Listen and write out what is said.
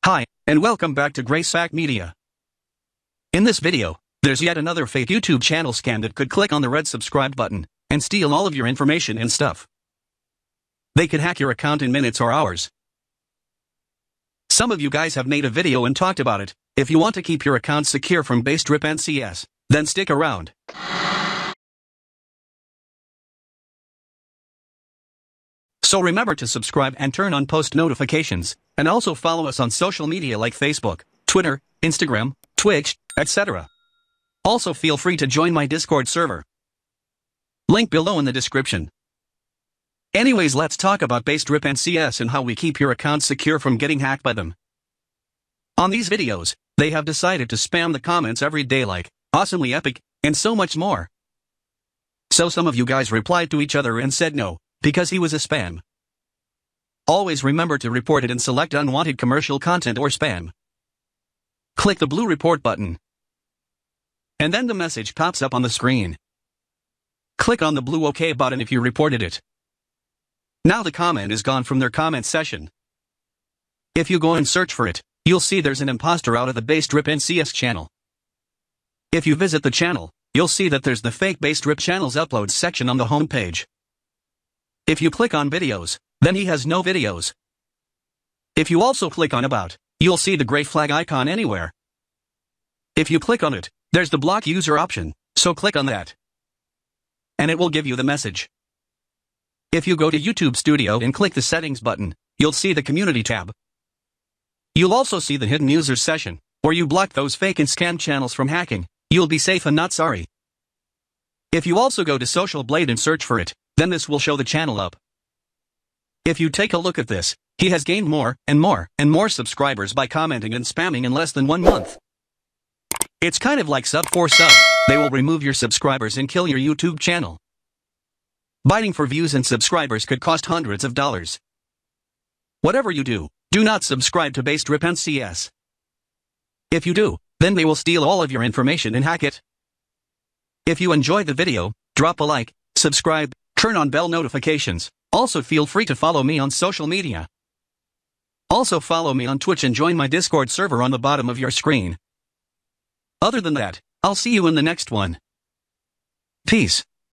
Hi, and welcome back to GraceFact Media. In this video, there's yet another fake YouTube channel scam that could click on the red subscribe button and steal all of your information and stuff. They could hack your account in minutes or hours. Some of you guys have made a video and talked about it. If you want to keep your account secure from Bastrip NCS, then stick around. So remember to subscribe and turn on post notifications, and also follow us on social media like Facebook, Twitter, Instagram, Twitch, etc. Also feel free to join my Discord server. Link below in the description. Anyways, let's talk about Bastrip NCS and how we keep your account secure from getting hacked by them. On these videos, they have decided to spam the comments every day like, awesomely epic, and so much more. So some of you guys replied to each other and said no, because he was a spam. Always remember to report it and select unwanted commercial content or spam. Click the blue report button. And then the message pops up on the screen. Click on the blue OK button if you reported it. Now the comment is gone from their comment session. If you go and search for it, you'll see there's an imposter out of the Bastrip NCS channel. If you visit the channel, you'll see that there's the fake Bastrip channel's uploads section on the home page. If you click on videos, then he has no videos. If you also click on about, you'll see the gray flag icon anywhere. If you click on it, there's the block user option, so click on that. And it will give you the message. If you go to YouTube Studio and click the settings button, you'll see the community tab. You'll also see the hidden users session, where you block those fake and scam channels from hacking. You'll be safe and not sorry. If you also go to Social Blade and search for it, then this will show the channel up. If you take a look at this, he has gained more and more subscribers by commenting and spamming in less than 1 month. It's kind of like sub for sub. They will remove your subscribers and kill your YouTube channel. Biting for views and subscribers could cost hundreds of dollars. Whatever you do, do not subscribe to Bastrip NCS. If you do, then they will steal all of your information and hack it. If you enjoyed the video, drop a like, subscribe, turn on bell notifications. Also feel free to follow me on social media. Also follow me on Twitch and join my Discord server on the bottom of your screen. Other than that, I'll see you in the next one. Peace.